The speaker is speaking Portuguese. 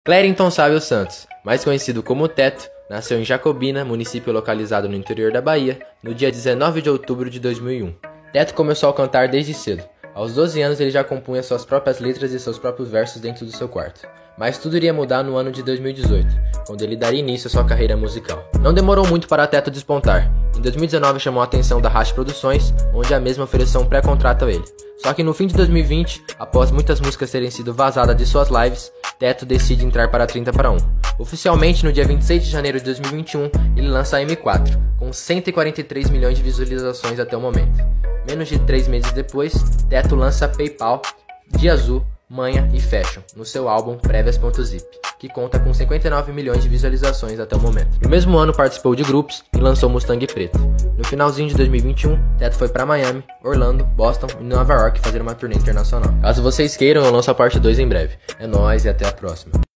Clériton Sábio Santos, mais conhecido como Teto, nasceu em Jacobina, município localizado no interior da Bahia, no dia 19 de outubro de 2001. Teto começou a cantar desde cedo. Aos 12 anos ele já compunha suas próprias letras e seus próprios versos dentro do seu quarto. Mas tudo iria mudar no ano de 2018, quando ele daria início à sua carreira musical. Não demorou muito para Teto despontar. Em 2019 chamou a atenção da Rache Produções, onde a mesma ofereceu um pré-contrato a ele. Só que no fim de 2020, após muitas músicas terem sido vazadas de suas lives, Teto decide entrar para 30 para 1. Oficialmente, no dia 26 de janeiro de 2021, ele lança a M4, com 143 milhões de visualizações até o momento. Menos de 3 meses depois, Teto lança PayPal, Dia Azul, Manha e Fashion, no seu álbum Prévias.zip, que conta com 59 milhões de visualizações até o momento. No mesmo ano participou de grupos e lançou Mustang Preto. No finalzinho de 2021, Teto foi para Miami, Orlando, Boston e Nova York fazer uma turnê internacional. Caso vocês queiram, eu lanço a parte 2 em breve. É nóis e até a próxima.